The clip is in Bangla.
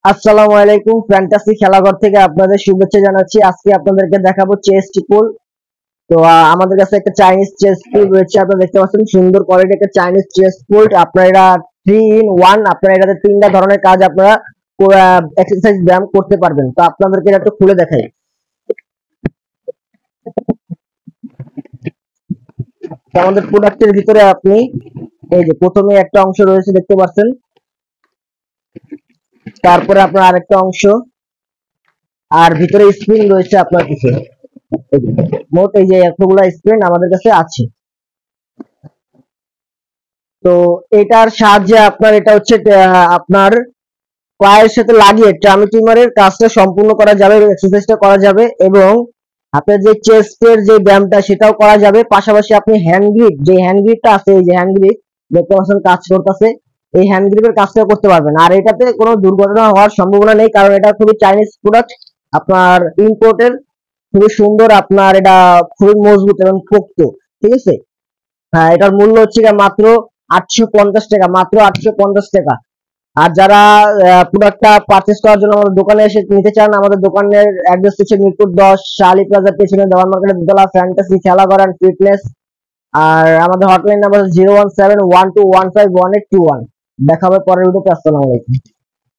আসসালামু আলাইকুম, ফ্যান্টাসি খেলাঘর থেকে আপনাদের শুভেচ্ছা জানাচ্ছি। আজকে আপনাদেরকে দেখাবো চেস পুল। তো আমাদের কাছে একটা চাইনিজ চেস পুল রয়েছে, আপনারা দেখতে পাচ্ছেন সুন্দর কোয়ালিটি একটা চাইনিজ চেস পুল। আপনারা এটা 3 in 1, আপনারা এটাতে তিনটা ধরনের কাজ আপনারা এক্সারসাইজ ব্যায়াম করতে পারবেন। তো আপনাদেরকে এটা একটু খুলে দেখাই। আমাদের প্রোডাক্টের ভিতরে আপনি এই যে প্রথমে একটা অংশ রয়েছে দেখতে পাচ্ছেন, তারপরে আপনার আরেকটা অংশ, আর ভিতরে স্প্রিং রয়েছে আপনার কিছু। মোট এই যে এতগুলা স্প্রিং আমাদের কাছে আছে। তো এটার সাহায্যে আপনার এটা হচ্ছে আপনার পায়ের সাথে লাগিয়ে ট্রামি টিমারের কাজটা সম্পূর্ণ করা যাবে, এক্সারসাইজটা করা যাবে, এবং আপনার যে চেস্টের যে ব্যায়ামটা সেটাও করা যাবে। পাশাপাশি আপনি হ্যান্ড গ্রিপ, যে হ্যান্ড গ্রিপটা আছে, এই যে হ্যান্ড গ্রিপ দেখতে পাচ্ছেন কাজ করতেছে, এই হ্যান্ড গ্রিপের কাজটাও করতে পারবেন। আর এটাতে কোনো দুর্ঘটনা হওয়ার সম্ভাবনা নেই, কারণ এটা খুবই চাইনিজ প্রোডাক্ট, আপনার ইম্পোর্টের, খুবই সুন্দর, আপনার এটা খুবই মজবুত এবং পোক্ত। ঠিক আছে। হ্যাঁ, এটার মূল্য হচ্ছে মাত্র 850 টাকা, মাত্র 850 টাকা। আর যারা প্রোডাক্টটা পারচেস করার জন্য আমাদের দোকানে এসে নিতে চান, আমাদের দোকানের অ্যাড্রেস হচ্ছে মিরপুর 10, শালি প্লাজার পেছনে, দেওয়ান মার্কেটের দোতলা, ফ্যান্টাসি খেলাঘর এন্ড ফিটনেস। আর আমাদের হটলাইন নাম্বার 01712151821। দেখা হবে পরের ভিডিওতে। আসসালামু আলাইকুম।